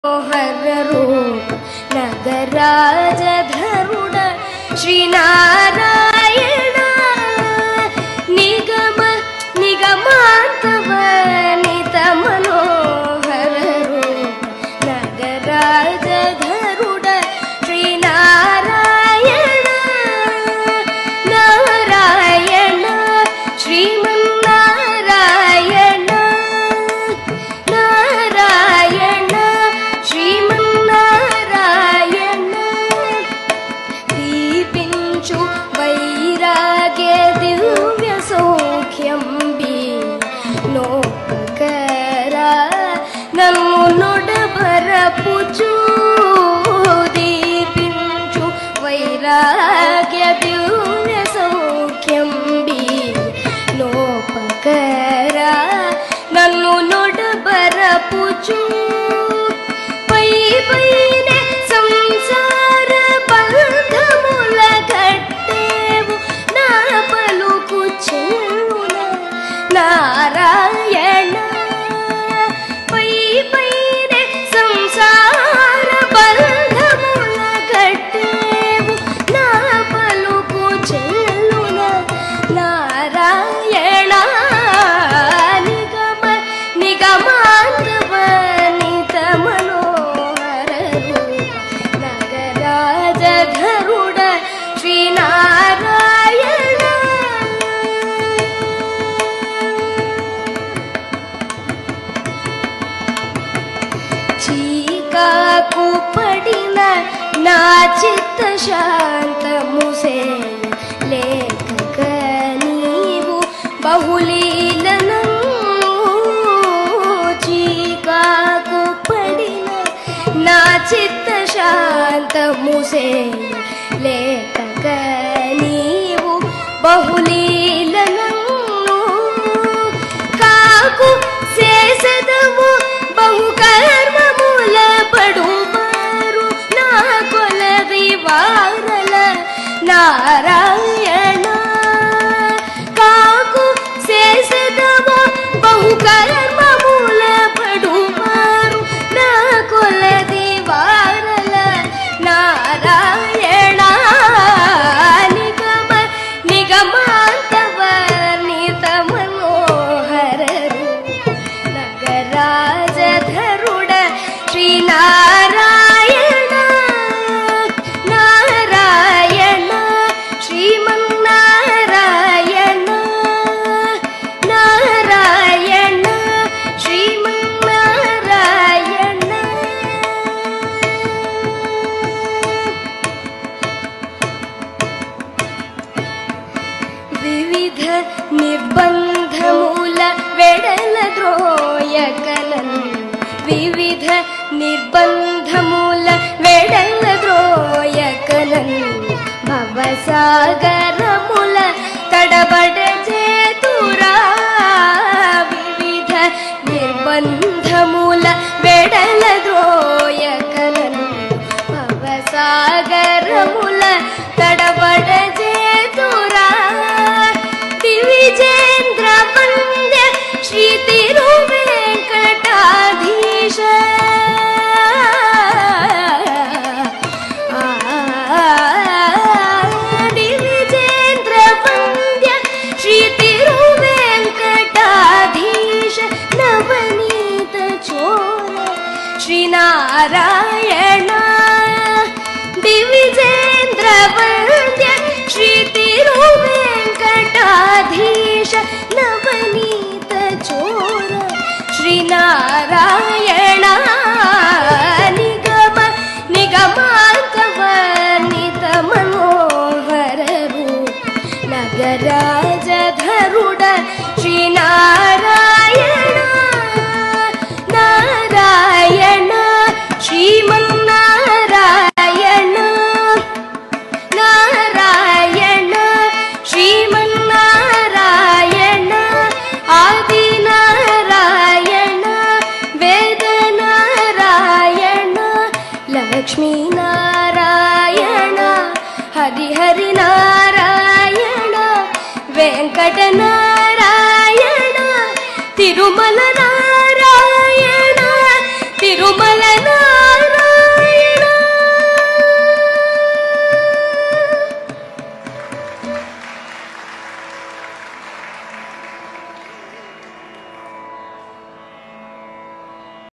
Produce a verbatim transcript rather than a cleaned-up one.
हर रूप नगराजधरुड श्रीनारायण निगम निगमान्तवनित मनोहर रूप नगराजधरुड श्रीनारायण नारायण श्रीमन्नारायण नारायण श्रीमन्नारायण दीपिंचु वैराग्य दिव्य सौख्यं नोपकरा नन्नु नोडबरपुचु दीपिंचु वैराग्य दिव्य सौख्यं नोपकरा नन्नु नोडबरपुचु पै पैने संसार बंधमुल कट्टेवु ना पलुकु चेलुन नारायण पै पैने संसार बंधमुल कट्टेवु ना पलुकु चेलुन नारायण निगम निगमान्तवनित मनोहर रूप नगराजधरुड श्रीनारायण చీకాకు పడిన నా చిత్త శాంతముసే లేఖక నీవు బహులీలను చీకాకు పడిన నా చిత్త శాంతముసే లేఖక నీవు బహులీలను కాకు చేసెదవు बहुकर्ममुल पडुवारु ना कोलदि वारल नारायण काकु सेसदवो बहुकर्ममुल पडुवारु ना कोलदि वारल नारायण निगम निगमान्तवर्णित मनोहर नगराजधरुड श्रीनारायण नारायण श्रीमन्नारायण नारायण श्रीमन्नारायण विविध निर्बंधमूल वेडल द्रोयकलन विविध निर्बंधमूल वेडल द्रोयकलन भवसागरमूल तडबड चेतुरा विविध निर्बंधमूल वेडल द्रोयकलन भवसागरमूल तडबड चेतुरा दिविजेन्द्र वन्द्य श्री तिरुवेंकटाधीश दिविजेन्द्र वन्द्य श्री तिरुवेंकटाधीश नवनीत चोर श्री नारायण दिविजेन्द्र वन्द्य श्री तिरुवेंकटाधीश नवनीत चोर श्री नारायण निगम निगमान्तवर्णित मनोहर रूप नगराजधरुड श्री नारायण नारायण श्रीमन्नारायण नारायण श्रीमन्नारायण आदिनारायण वेदनारायण लक्ष्मीनारायण हरि हरि नारायण